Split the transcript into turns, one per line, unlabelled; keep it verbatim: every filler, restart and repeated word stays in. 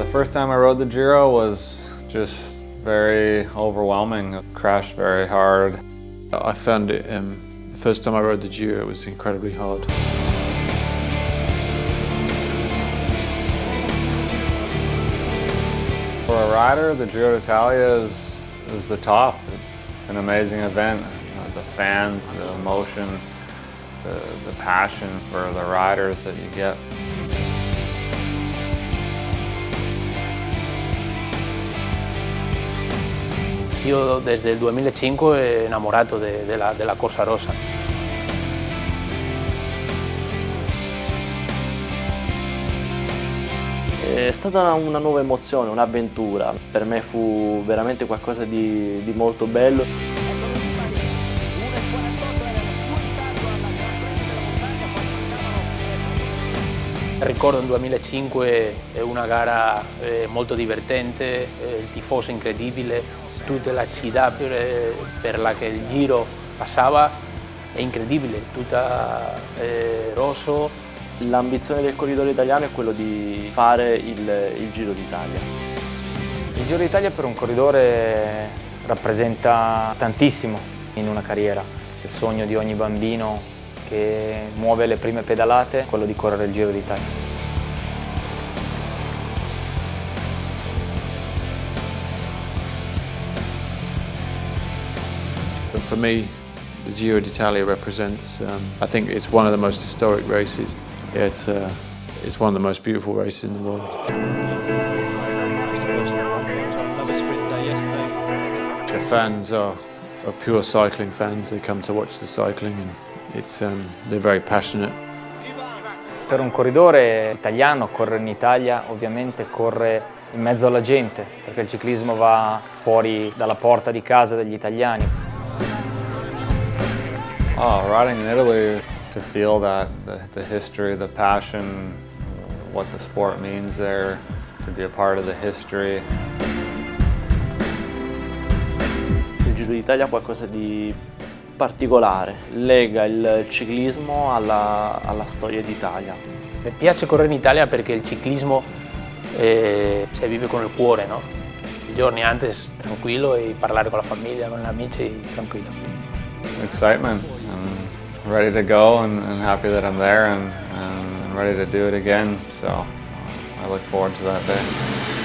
first time I rode the Giro was just very overwhelming. It crashed very hard.
I found it, um, the first time I rode the Giro, it was incredibly hard.
For a rider, the Giro d'Italia is, is the top. It's an amazing event. You know, the fans, the emotion, the, the passion for the riders that you get.
Io desde il duemilacinque innamorato de, della, della Corsa Rossa.
È stata una nuova emozione, un'avventura. Per me fu veramente qualcosa di, di molto bello.
Ricordo il duemilacinque è una gara eh, molto divertente, eh, il tifoso incredibile, tutta la città per, eh, per la che il Giro passava è incredibile, tutta eh, rosso.
L'ambizione del corridore italiano è quello di fare il, il Giro d'Italia.
Il Giro d'Italia per un corridore rappresenta tantissimo in una carriera. Il sogno di ogni bambino che muove le prime pedalate è quello di correre il Giro d'Italia.
For me, the Giro d'Italia represents, um, I think it's one of the most historic races. Yeah, it's, uh, it's one of the most beautiful races in the world. The fans are, are pure cycling fans. They come to watch the cycling and it's, um, they're very passionate.
Per un corridore italiano correre in Italia ovviamente corre in mezzo alla gente, perché il ciclismo va fuori dalla porta di casa degli italiani.
Oh, riding in Italy, to feel that, the, the history, the passion, what the sport means there, to be a part of the history.
Il Giro d'Italia è qualcosa di particolare, lega il ciclismo alla, alla storia d'Italia.
Mi piace correre in Italia perché il ciclismo eh, si vive con il cuore, no? I giorni antes tranquillo e parlare con la famiglia, con gli amici tranquillo.
Excitement. I'm ready to go and, and happy that I'm there and, and ready to do it again. So I look forward to that day.